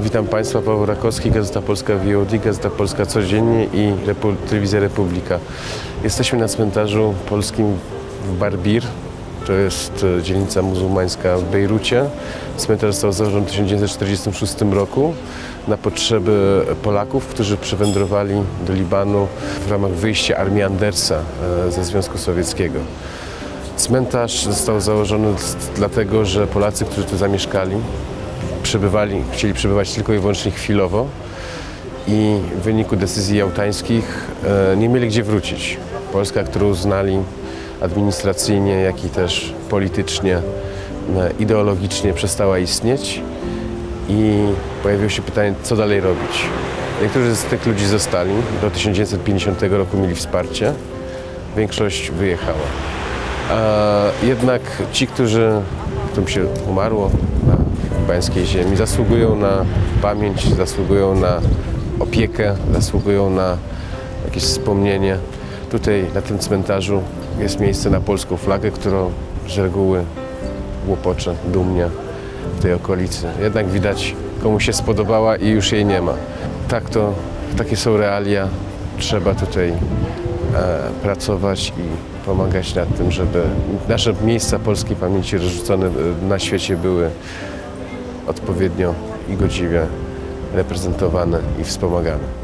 Witam Państwa, Paweł Rakowski, Gazeta Polska VOD, Gazeta Polska Codziennie i Telewizja Republika. Jesteśmy na cmentarzu polskim w Barbir. To jest dzielnica muzułmańska w Bejrucie. Cmentarz został założony w 1946 roku na potrzeby Polaków, którzy przywędrowali do Libanu w ramach wyjścia armii Andersa ze Związku Sowieckiego. Cmentarz został założony dlatego, że Polacy, którzy tu zamieszkali, chcieli przebywać tylko i wyłącznie chwilowo i w wyniku decyzji jałtańskich nie mieli gdzie wrócić. Polska, którą uznali administracyjnie, jak i też politycznie, ideologicznie przestała istnieć i pojawiło się pytanie, co dalej robić. Niektórzy z tych ludzi zostali, do 1950 roku mieli wsparcie, większość wyjechała. Jednak ci, którym się umarło na libańskiej ziemi, zasługują na pamięć, zasługują na opiekę, zasługują na jakieś wspomnienie. Tutaj na tym cmentarzu jest miejsce na polską flagę, którą z reguły łopocze dumnie w tej okolicy. Jednak widać, komu się spodobała i już jej nie ma. Takie są realia. Trzeba tutaj pracować i pomagać nad tym, żeby nasze miejsca polskiej pamięci rozrzucone na świecie były odpowiednio i godziwie reprezentowane i wspomagane.